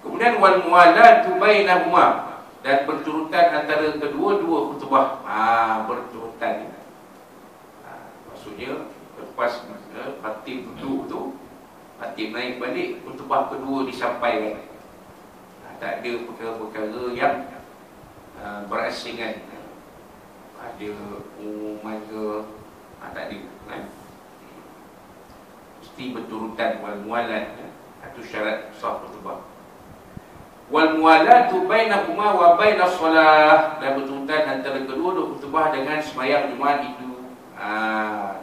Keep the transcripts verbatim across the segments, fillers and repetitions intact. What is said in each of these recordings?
Kemudian wal muwalatu bainahuma, dan berturutan antara kedua-dua khutbah. Ah, berturutan. Ha, maksudnya lepas eh, khatib duduk tu, khatib naik balik, khutbah kedua disampaikan. Ha, tak ada perkara-perkara yang uh, berasingan. Ada umuman ke, ha, tak ada kan? Mesti berturutan. Wal muwalat, itu syarat sah khutbah. Wal muwalatu bainahuma wa bainas solah, dan berturutan antara kedua-dua khutbah dengan sembahyang Jumaat itu. Ah,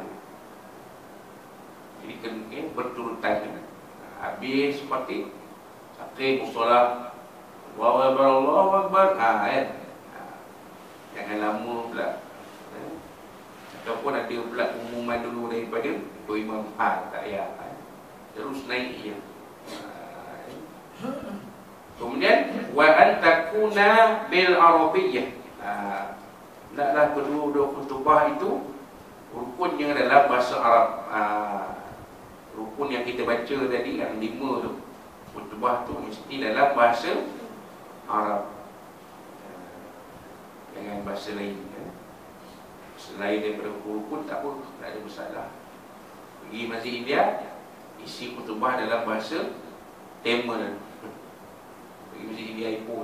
jadi kena eh, berturutan. Habis seperti akhir musolah, Allahu Akbar, Allahu Akbar. Ah, kan? Ah, jangan lama pula. Eh? Ataupun ada pula umuman dulu daripada tu imam. Ah, tak payah. Eh? Terus naik je. Ah, eh? Kemudian wa antakuna bil arabiyyah. Ah, hendaklah kedua-dua khutbah itu rukunnya dalam bahasa Arab. Ah, rukun yang kita baca tadi yang lima tu, khutbah tu mesti dalam bahasa Arab, dengan bahasa lain. Selain daripada rukun tak apa, tak ada masalah. Pergi Masjid India, isi khutbah dalam bahasa Tamil. Pergi Masjid India Ipoh,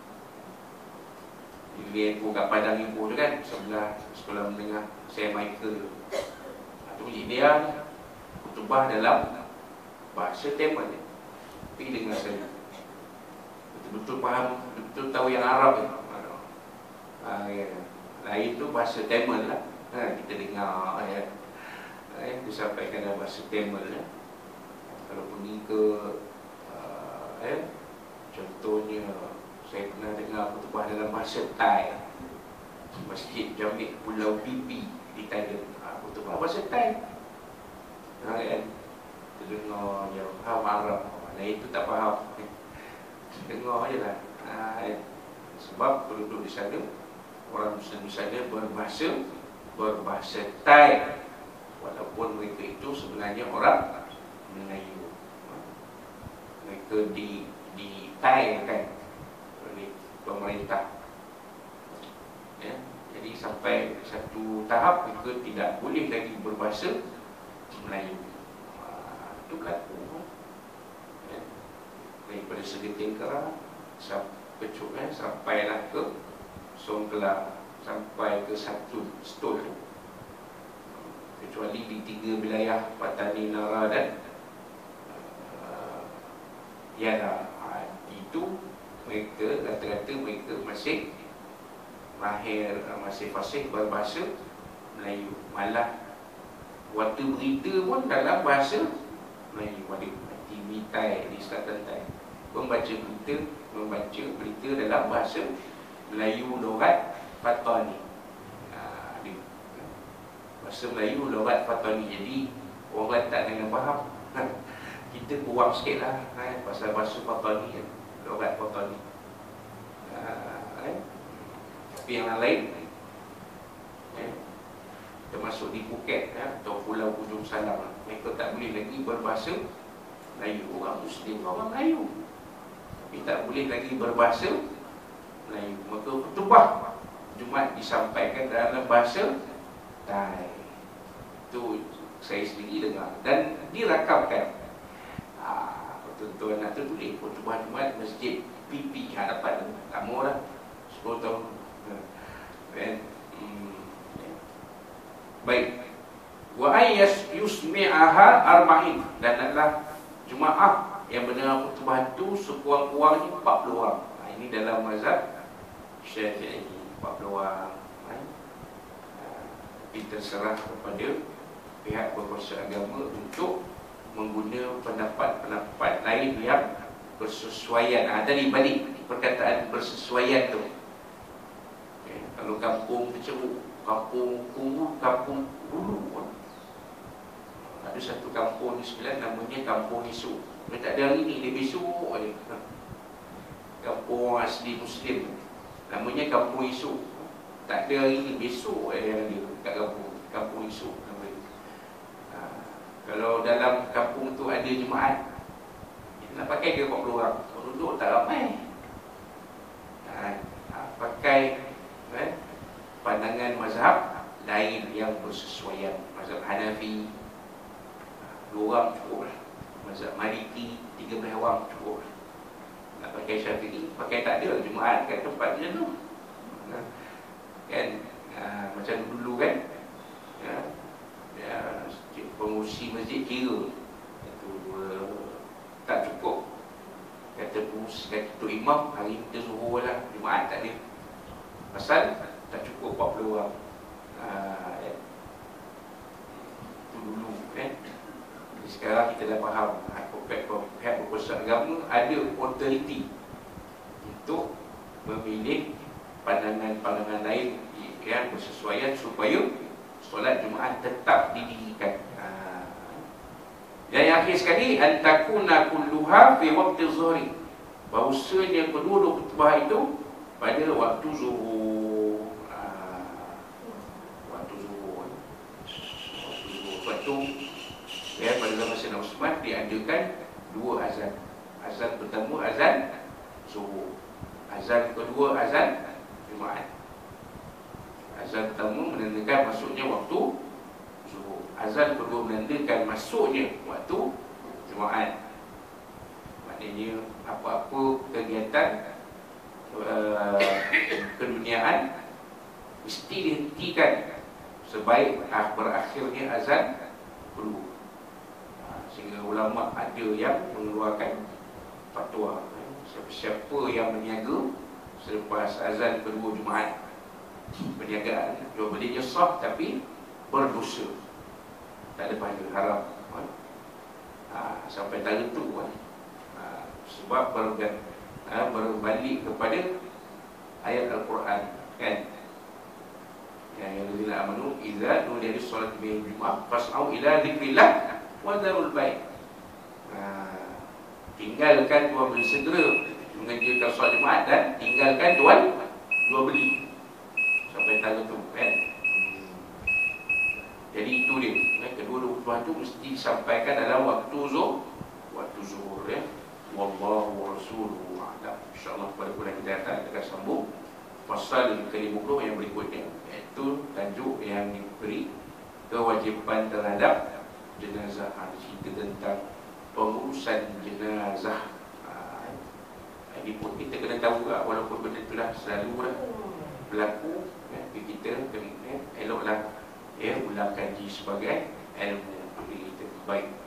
India Ipoh kat Padang Ipoh tu kan, sebelah sekolah menengah Saint Michael. Itu Masjid India, khutbah dalam bahasa Tamil. Pergi dengar saya, betul-betul faham, betul-betul tahu yang Arab ni. Ha, ya. Lain tu bahasa Tamil lah. Ha, kita dengar ya. Eh, disampaikan dalam bahasa Tamil ya. Kalau pergi ke uh, eh, contohnya saya pernah dengar khutbah dalam bahasa Thai, Masjid Jamik Pulau Pipi di Thailand. Ha, khutbah bahasa Thai. Ha, kan? Kita dengar yang faham Arab. Lain tu tak faham. Dengar je lah. Ha, kan? Sebab penduduk di sana, orang Muslim di sana berbahasa berbahasa Thai, walaupun mereka itu sebenarnya orang Melayu. Mereka di di Thai kan oleh pemerintah. Ya, jadi sampai satu tahap mereka tidak boleh lagi berbahasa Melayu. Itu berlaku. Ya, daripada Segeting Kerang sampai eh, sampailah ke Songkelang, sampai ke satu stol tu, kecuali di tiga wilayah Patani, Nara dan uh, Yana. Ha, itu mereka rata-rata mereka masih mahir, masih fasih berbahasa Melayu. Malah waktu berita pun dalam bahasa Melayu. Ada T V Thai di selatan Thai, membaca berita membaca berita dalam bahasa Melayu logat Patani. Ha, ada bahasa Melayu logat Patani. Jadi orang tak dengan faham. Ha, kita kurang sikit lah ha, pasal bahasa Patani, logat Patani. Ha, eh. Tapi yang lain eh, termasuk di Phuket eh, atau Pulau Ujung Salam, mereka tak boleh lagi berbahasa Melayu. Orang Muslim, orang Melayu, tapi tak boleh lagi berbahasa Melayu. Maka khutbah Jumaat disampaikan dalam bahasa Thai. Itu saya sendiri dengar dan dirakamkan. Ah, tuan-tuan nak tu boleh khutbah Jumaat Masjid P P hadapan lama lah, sepuluh tahun. Kan? Hmm. Baik. Wa ayyas yusmi'aha arba'in, dan adalah Jumaat yang mendengar khutbah itu sekurang-kurangnya empat puluh orang. Ha, ini dalam mazhab Syafi'i, empat puluh orang. Ha, tapi terserah kepada pihak berkuasa agama untuk mengguna pendapat-pendapat lain yang bersesuaian. Ha, tadi balik perkataan bersesuaian tu. Okay. Kalau kampung terceruk, kampung Kuru, kampung Hulu, ada satu kampung di sebelah namanya Kampung Isu. Dia tak ada hari ni, dia besok je. Kampung asli Muslim, namanya Kampung Isu. Tak ada hari ni, besok je yang dia kat kampung Kampung Isu. Ha, kalau dalam kampung tu ada jemaat, Nak pakai ke empat puluh orang? Duduk tak ramai. Ha, pakai eh, pandangan mazhab lain yang bersesuaian. Mazhab Hanafi dua orang cukup lah. Mazhab Maliki tiga belas orang cukup lah. Nak pakai Syafi'i, pakai tak ada Jumaat kat tempat dia tu. Ha, kan ha, macam dulu kan ya, ya, pengurusi masjid kira itu uh, tak cukup. Kata pengurusi, kata Tok Imam, hari ni kita suruh lah, Jumaat tak ada. Pasal tak cukup empat puluh orang. Ha, ya. Itu dulu kan. Jadi sekarang kita dah faham pihak berkuasa agama ada otoriti untuk memilih pandangan-pandangan lain yang bersesuaian supaya solat Jumaat tetap didirikan. Ha. Dan yang akhir sekali, antakuna kulluha fi waqti zuhri. Bahawasanya kedua-dua khutbah itu pada waktu zuhur. Ha. Waktu zuhur. Waktu zuhur. Sebab tu ya, pada zaman Sayyidina Uthman diadakan dua azan. Azan pertama azan zuhur. Azan kedua azan Jumaat. Azan pertama menandakan masuknya waktu zuhur. Azan kedua menandakan masuknya waktu Jumaat. Maknanya apa-apa kegiatan uh, keduniaan mesti dihentikan sebaik berakhirnya azan kedua. Sehingga ulama ada yang mengeluarkan fatwa, siapa-siapa yang berniaga selepas azan kedua Jumaat, perniagaan jual belinya sah tapi berdosa, tak ada pahala, haram. Ha, sampai tanda tu kan. Ha, sebab bergan, ha, berbalik kepada ayat Al-Quran kan. Ya ayyuhallazina amanu idza nudiya lis-salati min al-jumu'ah fas'au ila dzikrillah wa dzarul bai'. Ha, tinggalkan jual beli, segera mengerjakan solat Jumaat dan tinggalkan jual jual beli sampai tanda tu kan. Jadi itu dia, eh, kedua-dua khutbah tu mesti disampaikan dalam waktu zuhur, waktu zuhur ya. Wallahu wa rasuluhu a'lam. Insya-Allah pada bulan kita akan akan sambung pasal ke lima puluh yang berikutnya, iaitu tajuk yang diberi kewajipan terhadap jenazah. Ha, cerita tentang pengurusan jenazah. Ha, ini pun kita kena tahu juga, walaupun benda itu dah selalu dah berlaku ya, kita kena eloklah ya, ulang kaji sebagai ilmu bagi kita baik.